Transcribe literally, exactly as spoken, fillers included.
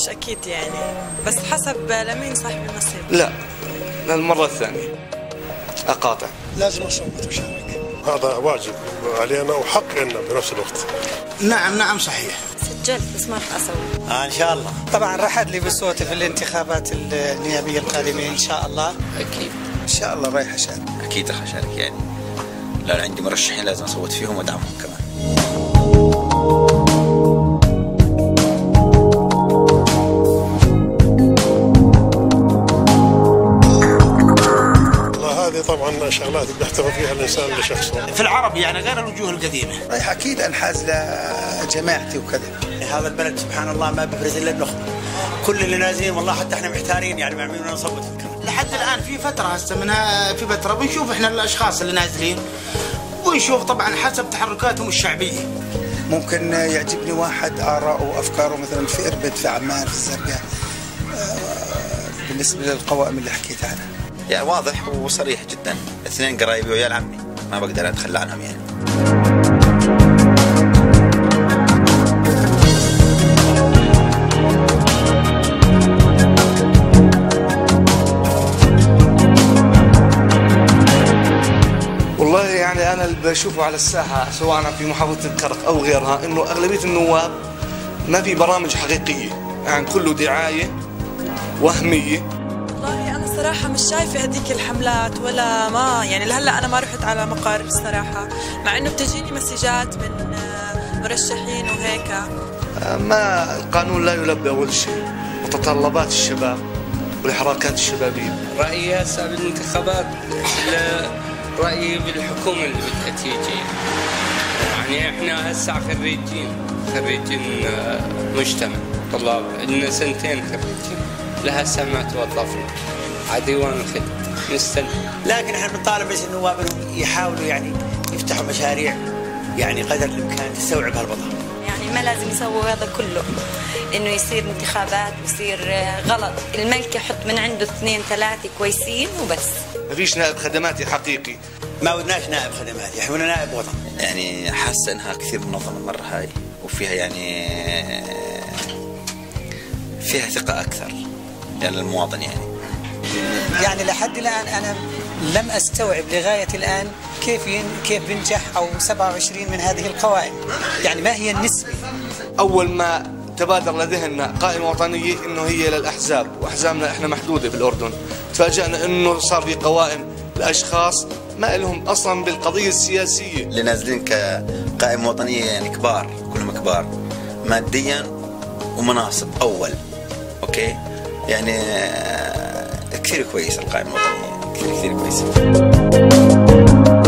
مش أكيد يعني، بس حسب لمين صاحب النصيب. لا، للمرة الثانية أقاطع. لازم أصوت وأشارك، هذا واجب علينا وحق لنا بنفس الوقت. نعم نعم صحيح. سجلت بس ما راح أصوت. آه إن شاء الله. طبعا راح أدلي بصوتي في الانتخابات النيابية القادمة إن شاء الله. أكيد إن شاء الله رايح أشارك. أكيد راح أشارك يعني، لأن عندي مرشحين لازم أصوت فيهم وأدعمهم كمان. طبعا شغلات بيحتفظ فيها الانسان لشخصه. في العرب يعني غير الوجوه القديمه. رايح اكيد انحاز لجماعتي وكذا. هذا البلد سبحان الله ما بيفرز الا النخبه. كل اللي نازلين والله حتى احنا محتارين يعني مع مين نصوت كمان. لحد الان في فتره هسه منها في فتره بنشوف احنا الاشخاص اللي نازلين ونشوف طبعا حسب تحركاتهم الشعبيه. ممكن يعجبني واحد آراءه وافكاره مثلا في اربد في عمان في الزرقاء بالنسبه للقوائم اللي حكيت عنها. يعني واضح وصريح جدا، اثنين قرايبي ويا عمي ما بقدر اتخلى عنهم يعني. والله يعني انا اللي بشوفه على الساحه سواء في محافظه الكرك او غيرها انه اغلبيه النواب ما في برامج حقيقيه، يعني كله دعايه وهميه. صراحة مش شايفة هذيك الحملات ولا ما يعني لهلا أنا ما رحت على مقر الصراحة، مع إنه بتجيني مسجات من مرشحين وهيك. ما القانون لا يلبي أول شيء متطلبات الشباب والحركات الشبابية. رأيي هسه بالانتخابات رأيي بالحكومة اللي بدها تيجي، يعني إحنا هسه خريجين خريجين مجتمع طلاب لنا سنتين خريجين لهسه ما توظفنا عديوان الخدمة نستنى. لكن احنا بنطالب بس النواب يحاولوا يعني يفتحوا مشاريع يعني قدر الامكان تستوعب هالوضع. يعني ما لازم يسووا هذا كله انه يصير انتخابات ويصير غلط، الملك يحط من عنده اثنين ثلاثه كويسين وبس. ما فيش نائب خدماتي حقيقي. ما ودناش نائب خدماتي، احنا نائب وطن. يعني حاسه انها كثير منظمه المره هاي وفيها يعني فيها ثقه اكثر يعني للمواطن يعني. يعني لحد الآن أنا لم أستوعب لغاية الآن كيف كيف بنجح أو سبعة وعشرين من هذه القوائم، يعني ما هي النسبة؟ أول ما تبادر لذهننا قائمة وطنية إنه هي للأحزاب، وأحزابنا إحنا محدودة بالأردن، تفاجأنا إنه صار في قوائم لأشخاص ما لهم أصلا بالقضية السياسية. اللي نازلين كقائمة وطنية يعني كبار، كلهم كبار ماديا ومناصب أول، أوكي؟ يعني كثير كويس القائمة الوطنية، كثير كثير كويس.